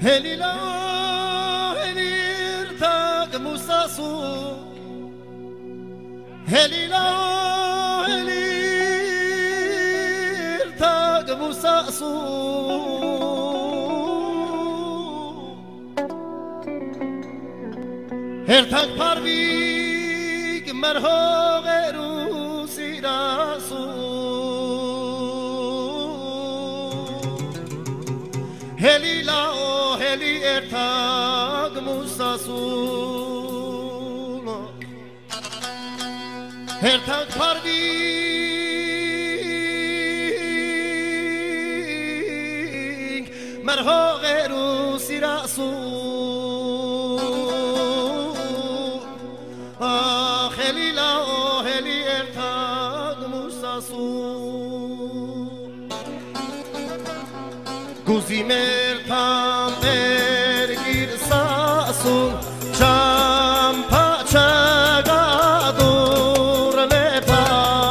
Helila helir tak musasu Helila helir tak musasu Her tak parvig merhogeru sirasu Helila o heli ertag musasul Ertag parvig merhogeru sirasul Helila o heli ertag musasul Guzimer tam ergir sasun Champa chagadur lepa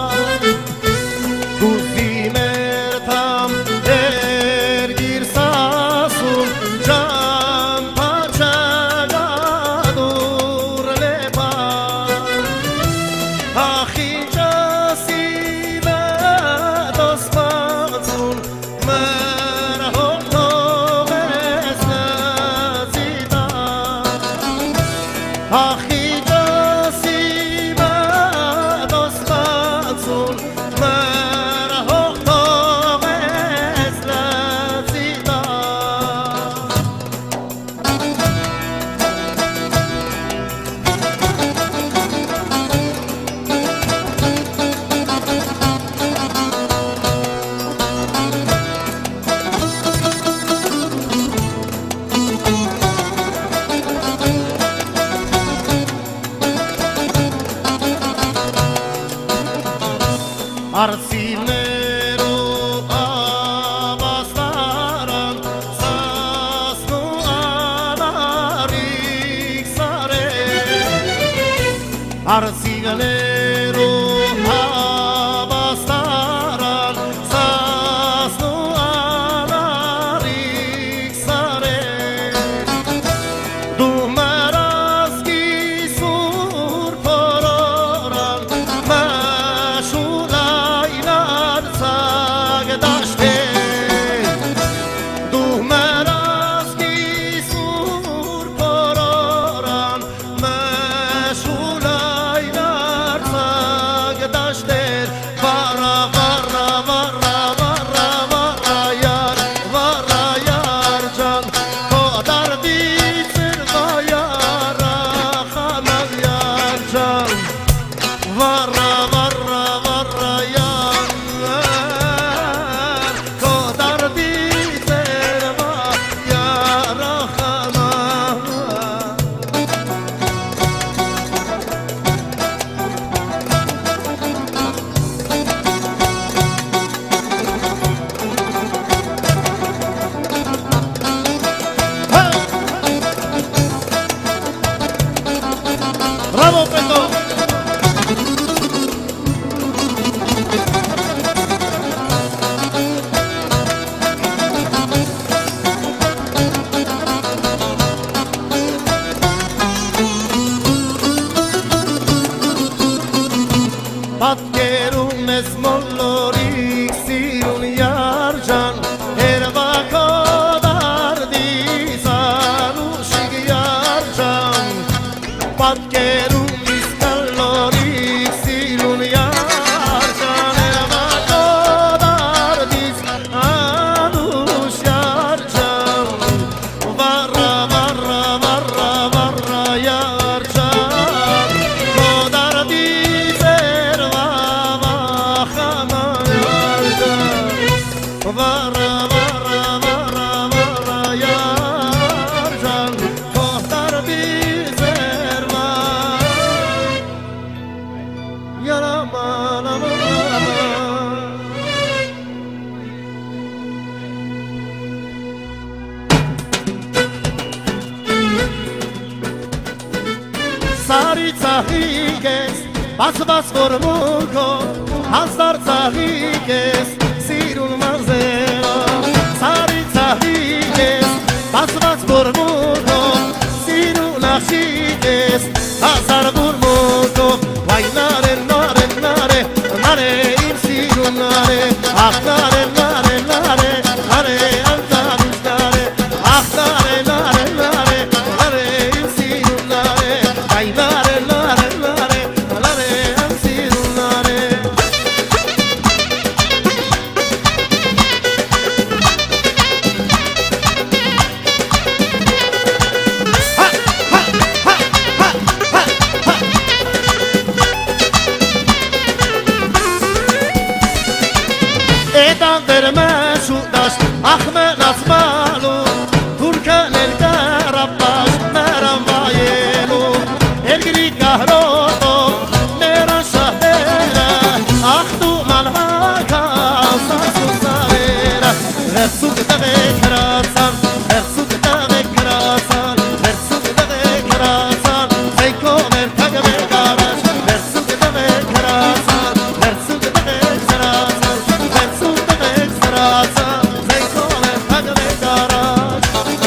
Guzimer tam ergir sasun Champa chagadur lepa Akhi jasime dostmatun Akhi jasime dostmatun merhok toğez lazida Arsilero abastaran sasnu anarik sare Arsilero abastaran sasnu anarik sare Dumarazki sur pororan Bravo, Peto! Patkerum esmollorik sirun yarjan Erva kodar disanushig yarjan Patkerum iskallorik sirun yarjan Erva kodar disanush yarjan Varra varra varra varra yarjan Kodar diserva vachana yarjan Varra varra varra varra yarjan Kodar diserva yarama lama Sari tsahikes, bas bas formuko, hastar tsahikes, sirun marzela. Sari tsahikes, bas bas burmuto Siru naxikes Hazar burmuto Vay nare nare nare Nare im siru nare Ah nare nare nare Nare antarus nare Ah nare nare nare Nare im siru nare Vay nare nare nare Nare im siru nare Edan derme şudaş Ahmet Asmalu Turkan el Karabbaş Meram vayelu Ergiri kahroto Meran şahera Ahtu malhaka Sarsu zavera Versuk da vekrasan Versuk da vekrasan Versuk da vekrasan Zeyko ver tagme garaş Versuk da vekrasan Versuk da vekrasan Versuk da vekrasan Zeyko ver tagme garaş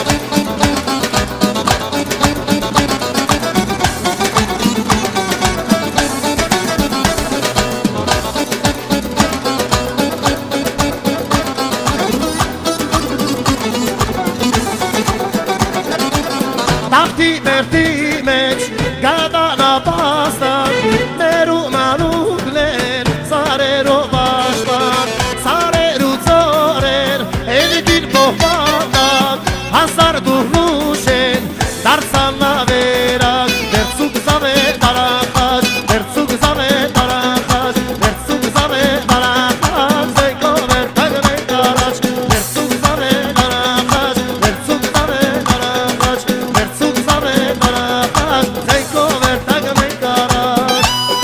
Tahti merti meç Gadana pastan Meru manukler Sarero baştan Sareru zorer Evdir bohmandan Hazar duhluşen Darsana verak Versuk zave darakaş Versuk zave darakaş Versuk zave darakaş Zeyko ver tagme garaş Versuk zave darakaş Versuk zave darakaş Versuk zave darakaş Zeyko ver tagme garaş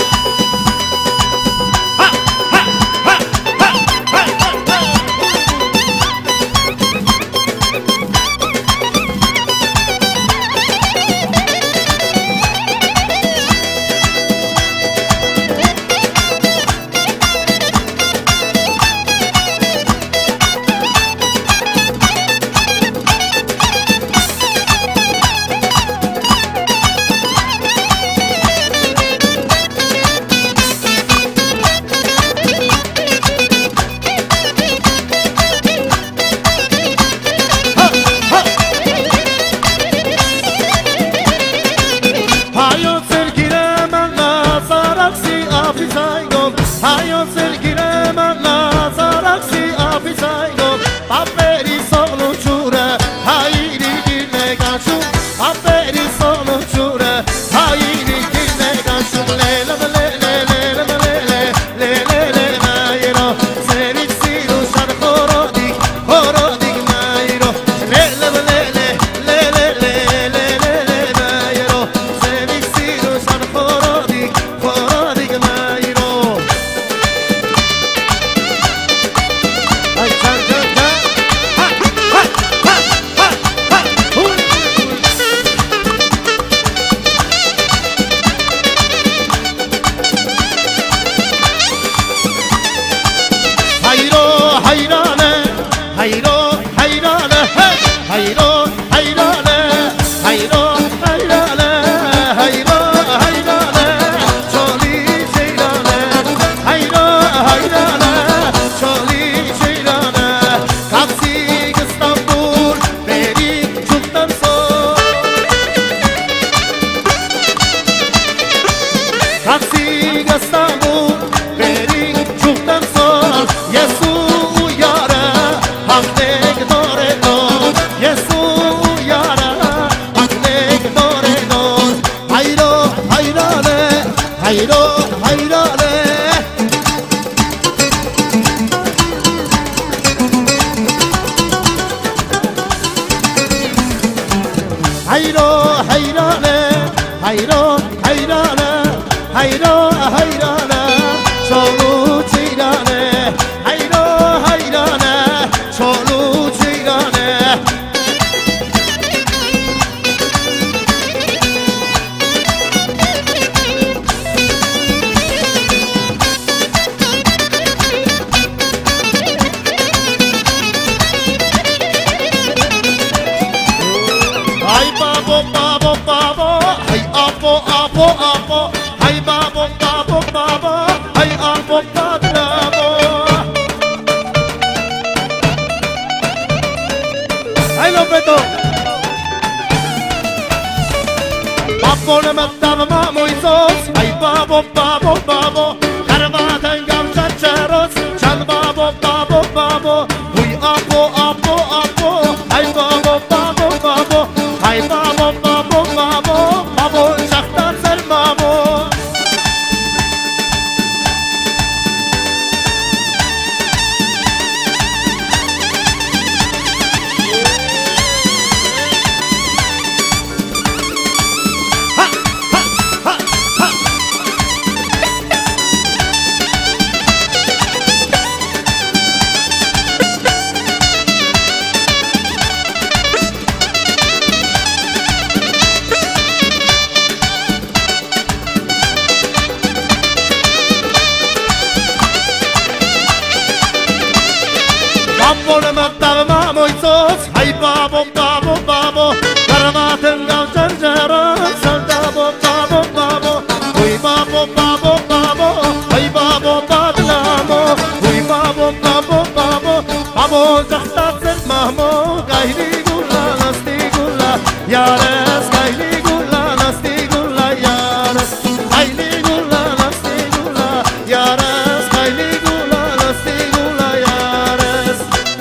Hayot sergiremen nazaraksi afizaygon Hayot sergiremen nazaraksi afizaygon Paperi sonu çure hayri girne ganşu Paperi sonu çure hayri girne ganşu Lele lele lele lele lele lele mayro Serik siru şar horodik mayro Lele lele lele lele lele mayro Serik siru şar horodik mayro Ay can can can Ha ha ha ha ha Huy Hayro hayrane Hayro hayrane hey Hayro hayrane Hayro hayrane Hayro hayrane Çoli şeyrane Hayro hayrane Çoli şeyrane Kapsi İstanbul Beri çoktan son Kapsi İstanbul Beri çoktan son Yesu uyara Haknek dore don Yesu uyara Haknek dore don Hayro hayrane Hayro hayrane Hayro hayrane Hayro hayrane Hayro hayrane Çolu çeyrane Hayro hayrane Çolu çeyrane ابو ابو ابو هاي بابو بابو بابو هاي ابو بابو هاي لو بدو بابو نمتام ما مويزوس هاي بابو بابو بابو كرباتن قام تشروس شان بابو بابو بابو هاي ابو ابو ابو هاي بابو بابو بابو هاي بابو بابو بابو بابو شختار سلمامو هاي بابو بابو بابو كرمات الناو جنجرة سلطابو بابو بابو هاي بابو بابو بابو هاي بابو بادلامو هاي بابو بابو بابو بابو زختات سلمامو قايلي قولا نستي قولا يا رس قايلي قولا نستي قولا يا رس قايلي قولا نستي قولا يا رس قايلي قولا نستي قولا يا رس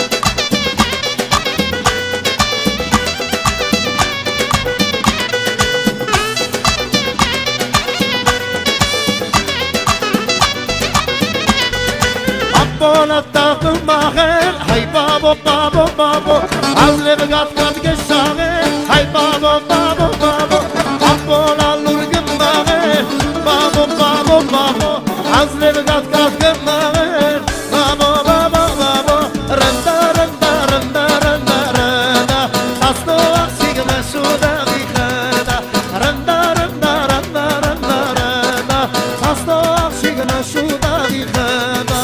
بولا تاقل ماغل هاي بابو بابو بابو عولي بقات قد قشاغل هاي بابو بابو بابو بولا لورقم ماغل بابو بابو بابو عولي بقات قد ماغل بابو بابو بابو رندا رندا رندا رندا رندا تصنو أخشيق مشودا بخدا رندا رندا رندا رندا رندا تصنو أخشيق مشودا بخدا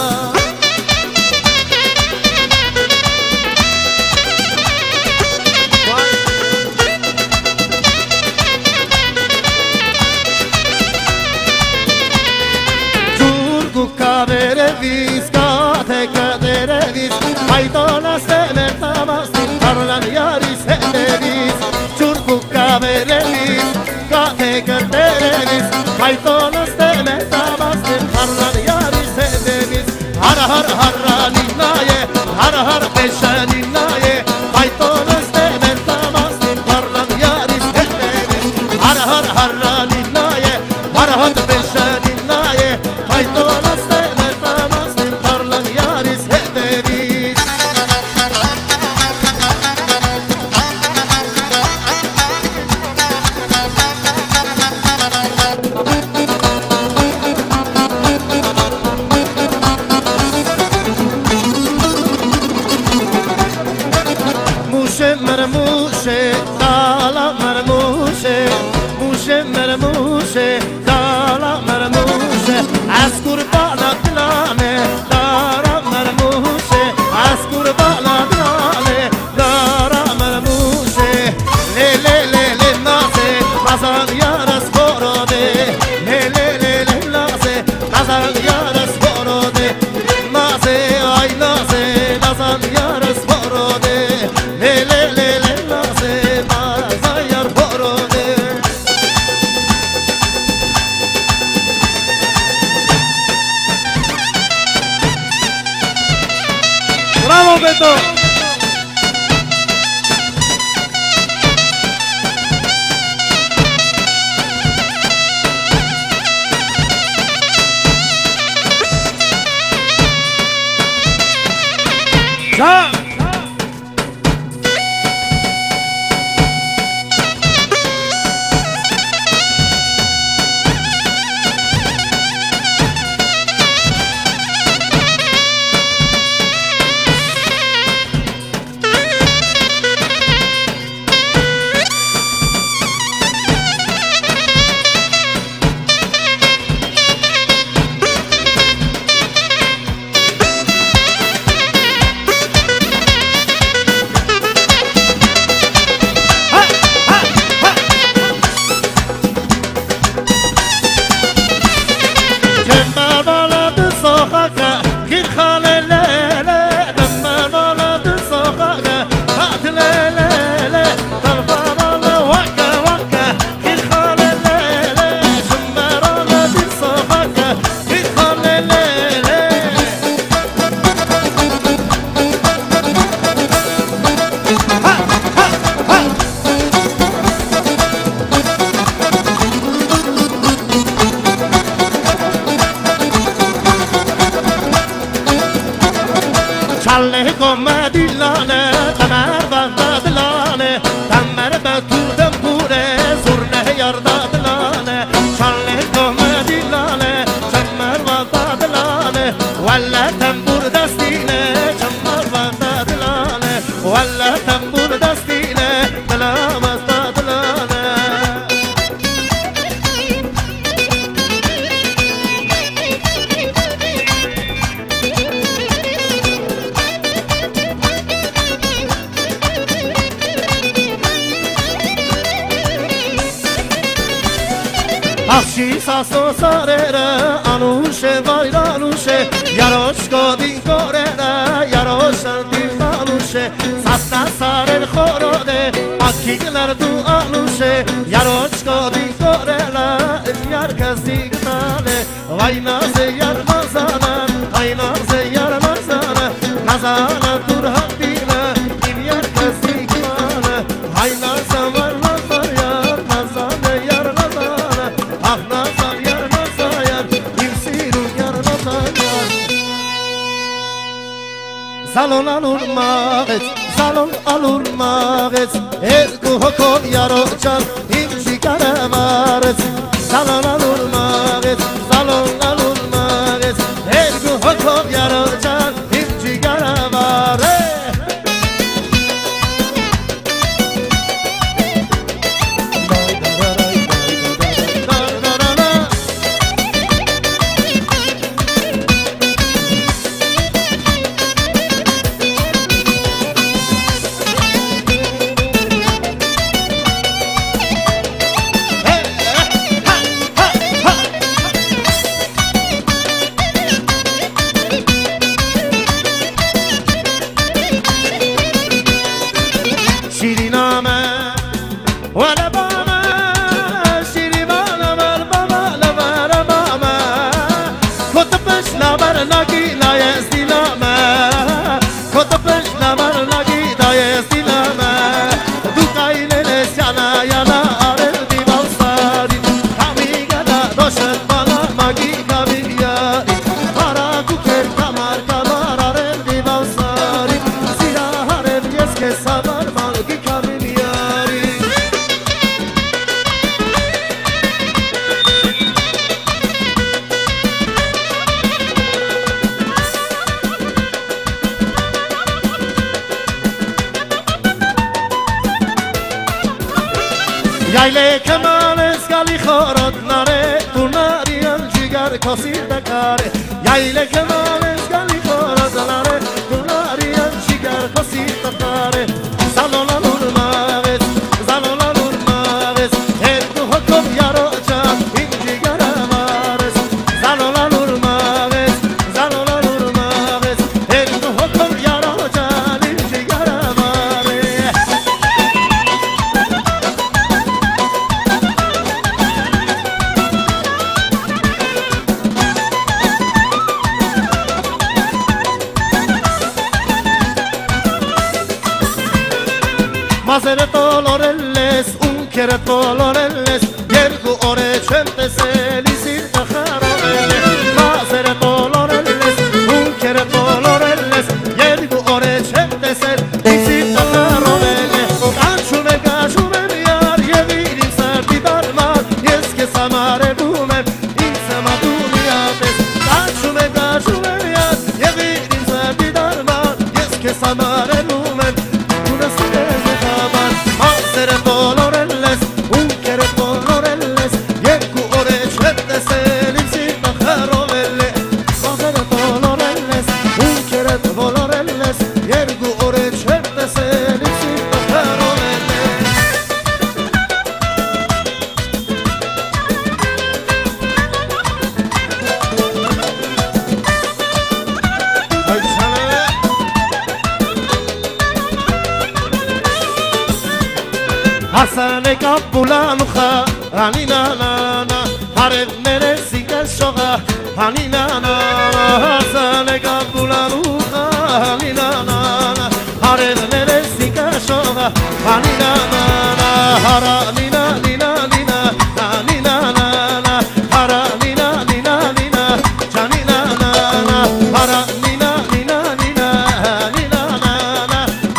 Haydona semertamas, tarlan yaris edevis Çurbuka verevis, kate kerderevis Haydona semertamas, tarlan yaris edevis Har har harra ninaye, har har peşe ninaye Haydona semertamas, tarlan yaris edevis Har har harra ninaye, har har peşe ninaye Haydona semertamas, tarlan yaris edevis مرموشه دالا مرموشه موشه مرموشه دالا مرموشه از قربانا دلانه دارا مرموشه از قربانا دلانه دارا مرموشه لی لی لی لی نازه مزان یارس بروده لی لی لی لی نازه مزان یارس بروده نازه ay نازه مزان یارس بروده لی لی لی ¡Bravo, Beto! ¡Ya! دلانه تمر بغدا دلانه تمر بطور دمبوره زرنه یاردا دلانه شانله دومه دلانه تمر بغدا دلانه ولا تنبور دستینه تمر بغدا دلانه ولا تنبور دستینه دلام استا دلانه Akşi saso sarere anuşe vayranuşe yaroş godin korere yaroş antin anuşe sasta sarer khorode akigler du anuşe yaroş godin korere yar kasig tale vayna ze yar mazana vayna ze yar mazana mazana dur habina in yar kasig tale vayna samar mazar yar mazana yar mazana ah nazar yar nazar yar imsiru yar nazar yar Salon alur mağet, salon alur mağet Ezgu hokol yaro çal, imşi kare maret Salon alur mağet, salon alur mağet Ezgu hokol yaro çal, imşi kare maret Yayle kemal esgali khorat nare tu nariyan jigar khasir dakare Yayle kemal esgali khorat nare tu nariyan jigar khasir dakare Salon alur mağet salon alur mağet her tu hokom yaro chan in jigar amares Salon alur mağet salon alur mağet her tu hokom yaro chan in jigar amares Mazere tolorelles, un kere tolorelles Yergu ore çempese lisir takharorelles Mazere tolorelles, un kere tolorelles Yergu ore çempese lisir takharorelles Kançume kançume yar yevirim serdi darman Yeske samare dumem, insema duniyates Kançume kançume yar yevirim serdi darman Yeske samare dumem Mazere tolorelles, un kere tolorelles Yergu ore çempese lisir takharorelles Mazere tolorelles, un kere tolorelles Yergu ore çempese lisir takharorelles Hasane kapulanuha, hani na na na Harev neresi kaşoğa, hani na na na Hasane kapulanuha, hani na na na Harev neresi kaşoğa, hani na na na Hara nina nina nina, hani na na na Hara nina nina nina, cani na na na Hara nina nina nina, hani na na na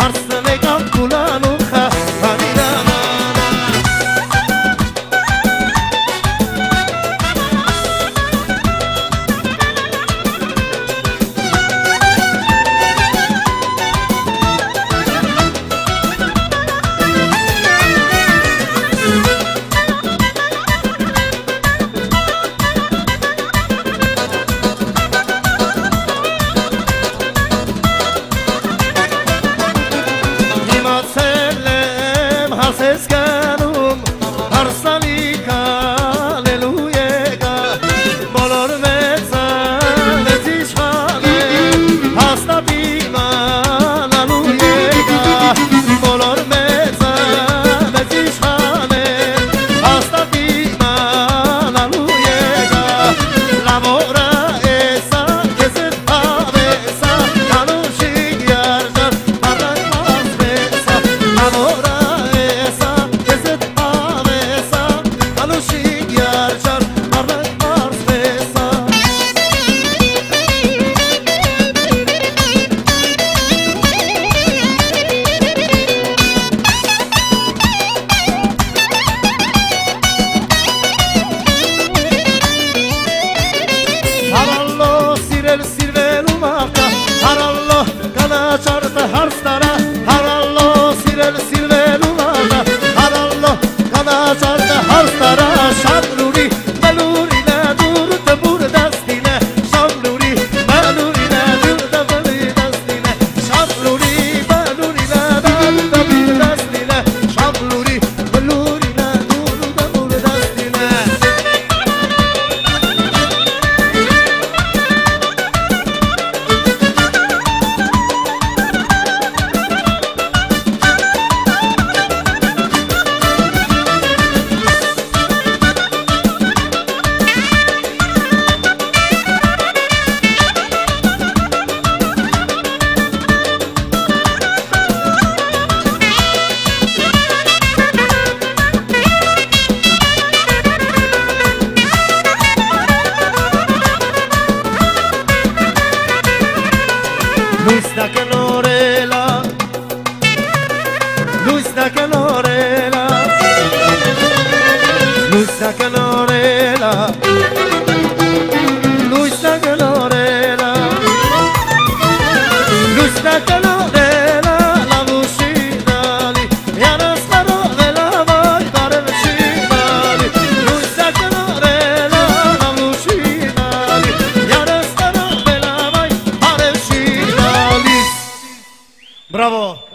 vushit iar jar arret ars besa Harallo sirel sirvelu maka Harallo kana charta harstara Harallo sirel sirvelu maka Harallo kana charta harstara Shamluri baluri na dur tabur dastine Shamluri baluri na dur tabur dastine Shamluri baluri na dur tabur dastine Shamluri baluri na dur tabur dastine Luisna Canorela Luisna Canorela Luisna Canorela Luisna Canorela Luisna Canorela La Vucinali E Anastaro de la Vai Dare Vucinali Luisna Canorela La Vucinali E Anastaro de la Vai Dare Vucinali Bravo!